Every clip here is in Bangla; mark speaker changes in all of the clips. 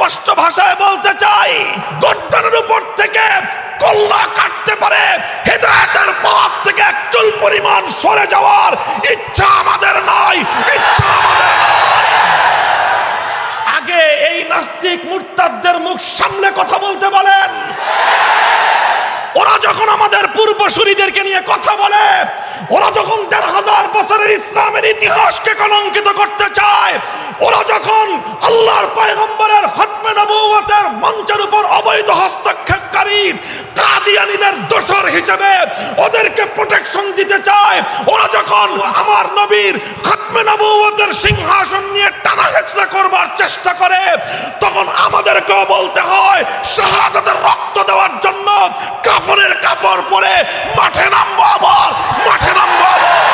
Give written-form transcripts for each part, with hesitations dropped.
Speaker 1: স্পষ্ট ভাষায় বলতে চাই, গর্দানের উপর থেকে কল্লা কাটতে পারে, হেদায়েতের পথ থেকে এক চুল পরিমাণ সরে যাওয়ার ইচ্ছা আমাদের নাই, ইচ্ছা আমাদের নাই। আগে এই নাস্তিক মুরতাদদের মুখ সামলে কথা বলতে বলেন। ওরা যখন আমাদের পূর্বসূরীদেরকে নিয়ে কথা বলে, ওরা যখন ১৫০০ বছরের ইসলামের ইতিহাসকে কলঙ্কিত করতে চায়, ওরা যখন আল্লাহর পয়গম্বরের খতমে নবুয়তের মঞ্চের উপর অবৈধ হস্তক্ষেপকারী কাদিয়ানীদের দোসর হিসেবে ওদেরকে প্রোটেকশন দিতে চায়, ওরা যখন আমার নবীর খতমে নবুয়তের সিংহাসন নিয়ে টানা হেচড়া করবার চেষ্টা করে, তখন আমাদেরকেও বলতে হয় শাহাদাতের রক্ত দেওয়ার জন্য কাফনের কাপড় পরে মাঠে নামবো, আবার মাঠে নামবো।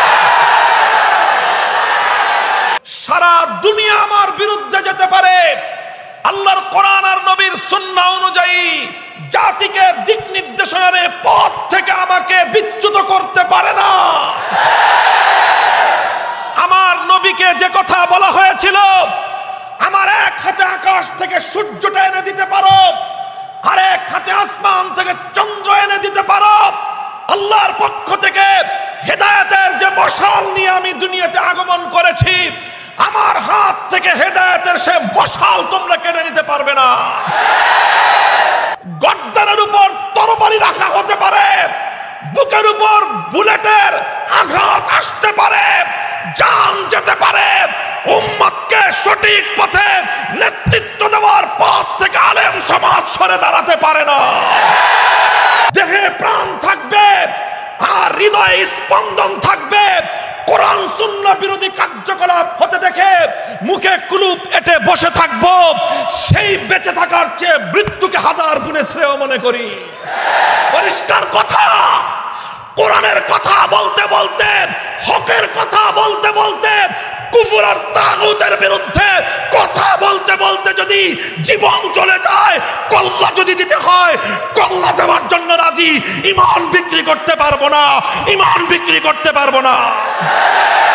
Speaker 1: সারা দুনিয়া আমার বিরুদ্ধে যেতে পারে, আল্লাহর কোরআন আর নবীর সুন্নাহ অনুযায়ী জাতিকে দিক নির্দেশনার পথ থেকে আমাকে বিচ্যুত করতে পারে না। আমার নবীকে যে কথা বলা হয়েছিল, আমার এক হাতে আকাশ থেকে সূর্যটা এনে দিতে পারো, আর এক হাতে আসমান থেকে চন্দ্র এনে দিতে পারো, আল্লাহর পক্ষ থেকে হেদায়েতের যে মশাল নিয়ে আমি দুনিয়াতে আগমন করেছি, আমার হাত থেকে হেদায়েতের সে মশাল তোমরা কেড়ে নিতে পারবে না। গর্দানের উপর তরবারি রাখা হতে পারে, বুকের উপর বুলেটের আঘাত আসতে পারে, জান যেতে পারে, উম্মতকে সঠিক পথে নেতৃত্ব দেওয়ার পথ থেকে আলেম সমাজ সরে দাঁড়াতে পারে না। দেহে প্রাণ থাকবে আর হৃদয়ে স্পন্দন থাকবে, কোরআন সুন্নাহ বিরোধী কার্যকলাপ হতে দেখে মুখে কুলুপ এঁটে বসে থাকবো, সেই বেঁচে থাকার চেয়ে মৃত্যুকে হাজার গুণে শ্রেয় মনে করি। পরিষ্কার কথা, কোরআনের কথা বলতে বলতে, হকের কথা বলতে বলতে, কুফর আর তাগুতের বিরুদ্ধে কথা বলতে বলতে যদি জীবন চলে যায়, কল্লা যদি দিতে হয় কল্লা দেওয়ার জন্য রাজি। ঈমান বিক্রি করতে পারবো না, ঈমান বিক্রি করতে পারবো না।